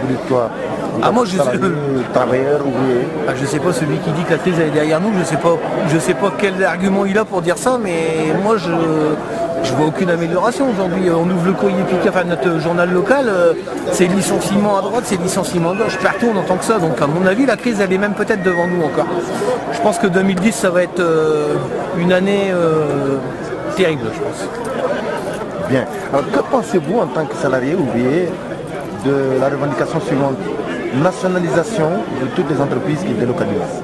vous dites quoi? Moi je travailleur, ouvrier. Je sais pas, celui qui dit que la crise elle est derrière nous, je sais pas quel argument il a pour dire ça, mais moi je vois aucune amélioration aujourd'hui. On ouvre le courrier piqué, enfin notre journal local, c'est licenciement à droite, c'est licenciement à gauche, partout on entend que ça, donc à mon avis la crise elle est même peut-être devant nous encore. Je pense que 2010 ça va être une année terrible, je pense. Bien. Alors que pensez-vous en tant que salarié ouvrier de la revendication suivante? Nationalisation de toutes les entreprises qui délocalisent.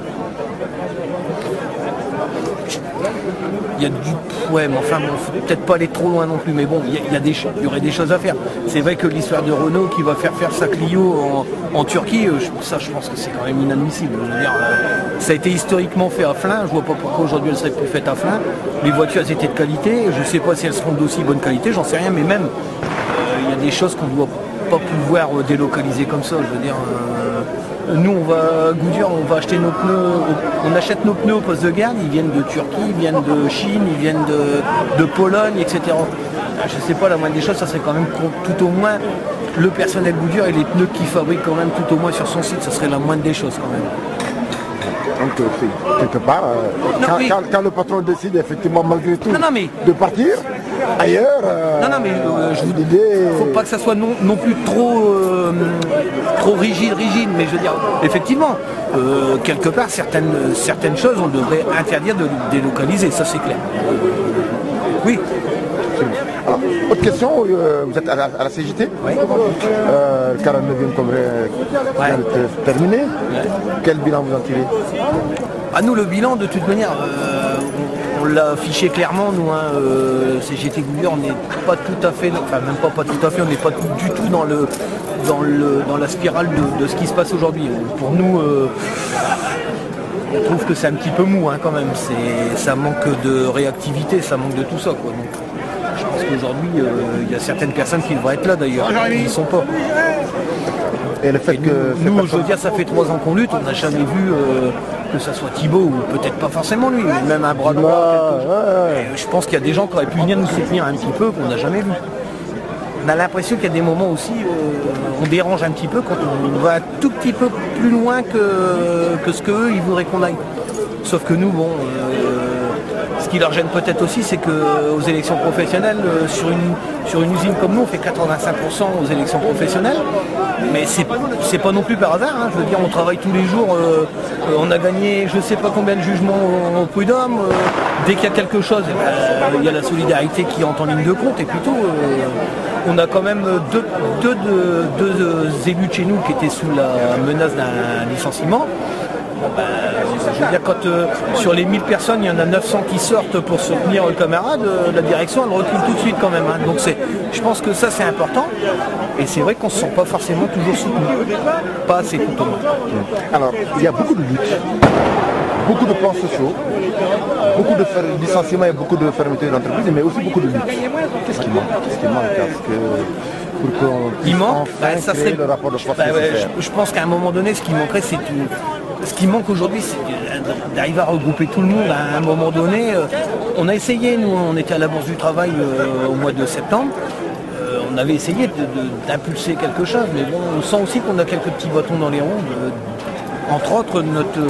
Il y a du... Ouais, mais enfin, bon, faut peut-être pas aller trop loin non plus, mais bon, il y aurait des choses à faire. C'est vrai que l'histoire de Renault qui va faire sa Clio en Turquie, ça je pense que c'est quand même inadmissible. Je veux dire, ça a été historiquement fait à Flins, je vois pas pourquoi aujourd'hui elles seraient plus faites à Flins. Les voitures elles étaient de qualité, je sais pas si elles seront d'aussi bonne qualité, j'en sais rien, mais même, il y a des choses qu'on doit pas pouvoir délocaliser comme ça, je veux dire... Nous, on va à Goodyear, on va acheter nos pneus, on achète nos pneus au poste de garde, ils viennent de Turquie, ils viennent de Chine, ils viennent de Pologne, etc. Je sais pas, la moindre des choses, ça serait quand même tout au moins le personnel Goodyear et les pneus qu'il fabrique quand même tout au moins sur son site, ça serait la moindre des choses quand même. Donc quelque part, quand le patron décide effectivement malgré tout de partir ailleurs, je vous dis, faut pas que ça soit non plus trop rigide, mais je veux dire, effectivement, quelque part certaines choses on devrait interdire de délocaliser, ça c'est clair. Oui. Alors, autre question, vous êtes à la CGT, oui. 49e congrès vient de terminer. Ouais. Quel bilan vous en tirez? Nous, le bilan, de toute manière, on l'a affiché clairement, nous, CGT Goodyear, on n'est pas tout à fait, enfin même pas tout à fait, on n'est pas du tout dans la spirale de ce qui se passe aujourd'hui. Pour nous, on trouve que c'est un petit peu mou quand même, ça manque de réactivité, ça manque de tout ça, quoi. Donc, je pense qu'aujourd'hui, il y a certaines personnes qui devraient être là d'ailleurs, ils n'y sont pas. Et le fait que nous, je veux dire, ça fait 3 ans qu'on lutte, on n'a jamais vu que ça soit Thibault, ou peut-être pas forcément lui, mais même un bras droit. Je pense qu'il y a des gens qui auraient pu venir nous soutenir un petit peu, qu'on n'a jamais vu. On a l'impression qu'il y a des moments aussi, on dérange un petit peu quand on va un tout petit peu plus loin que ce qu'eux, ils voudraient qu'on aille. Sauf que nous, bon... ce qui leur gêne peut-être aussi, c'est qu'aux élections professionnelles, sur une usine comme nous, on fait 85% aux élections professionnelles. Mais c'est pas non plus par hasard, je veux dire, on travaille tous les jours, on a gagné je sais pas combien de jugements au prud'homme. Dès qu'il y a quelque chose, il y a la solidarité qui entre en ligne de compte, et plutôt on a quand même deux élus de chez nous qui étaient sous la menace d'un licenciement. Je veux dire, quand sur les 1000 personnes, il y en a 900 qui sortent pour soutenir le camarade, la direction elle recule tout de suite quand même. Donc je pense que ça c'est important, et c'est vrai qu'on ne se sent pas forcément toujours soutenu, pas assez tout au moins. Alors, il y a beaucoup de luttes, beaucoup de plans sociaux, beaucoup de licenciements et beaucoup de fermetures d'entreprises, mais aussi beaucoup de luttes. Qu'est-ce qui manque? Parce que pour qu'on puisse enfin créer le rapport de force nécessaire. Je pense qu'à un moment donné, ce qui manquerait, c'est ce qui manque aujourd'hui, c'est d'arriver à regrouper tout le monde à un moment donné. On a essayé, nous, on était à la Bourse du Travail au mois de septembre. On avait essayé d'impulser quelque chose, mais bon, on sent aussi qu'on a quelques petits bâtons dans les roues, entre autres notre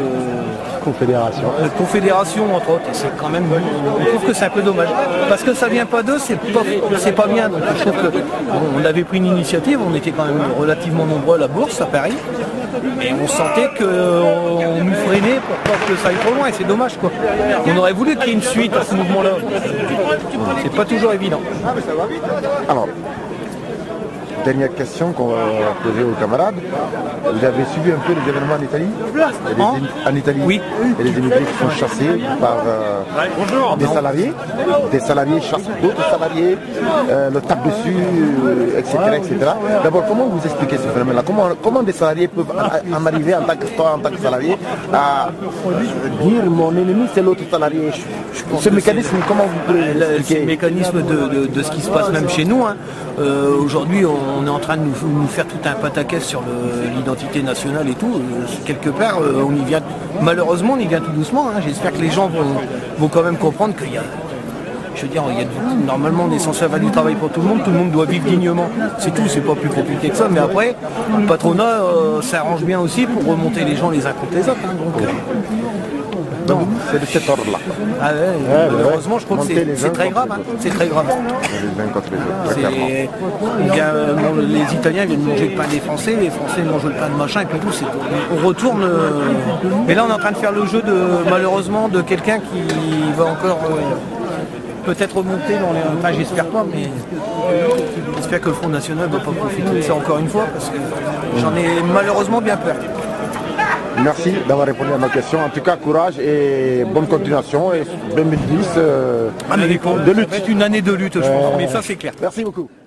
confédération, entre autres, et c'est quand même, on trouve que c'est un peu dommage, parce que ça vient pas d'eux, c'est pas bien. Donc je trouve que on avait pris une initiative, on était quand même relativement nombreux à la Bourse à Paris, et on sentait qu'on nous freinait pour pas que ça aille trop loin, et c'est dommage quoi. On aurait voulu qu'il y ait une suite à ce mouvement-là. C'est pas toujours évident. Alors, dernière question qu'on va poser aux camarades. Vous avez suivi un peu les événements en Italie? En Italie, oui. Et les immigrés qui sont chassés par des salariés chassent d'autres salariés, le tapent dessus, etc. D'abord, comment vous expliquez ce phénomène-là? Comment des salariés peuvent en arriver en tant que salarié à dire mon ennemi c'est l'autre salarié? Ce mécanisme, comment vous pouvez l'expliquer? Le mécanisme de ce qui se passe même chez nous. Aujourd'hui, on est en train de nous faire tout un pataquès sur l'identité nationale et tout. Quelque part, on y vient, malheureusement, on y vient tout doucement. J'espère que les gens vont quand même comprendre qu'il y a... Je veux dire, normalement on est censé avoir du travail pour tout le monde doit vivre dignement. C'est tout, c'est pas plus compliqué que ça. Mais après, le patronat s'arrange bien aussi pour remonter les gens les uns contre les autres. Donc c'est de cet ordre-là. Ah ouais, malheureusement, je crois que c'est très grave. C'est très grave. Les uns contre les autres. Les Italiens viennent manger le pain des Français, les Français mangent le pain de machin, et puis tout. On retourne. Mais là, on est en train de faire le jeu malheureusement de quelqu'un qui va encore peut-être remonter dans les. Enfin, j'espère pas, mais j'espère que le Front National ne va pas profiter de ça encore une fois, parce que j'en ai malheureusement bien peur. Merci d'avoir répondu à ma question. En tout cas, courage et bonne continuation. Et 2010, de lutte. Ça va être une année de lutte, je pense. Mais ça, c'est clair. Merci beaucoup.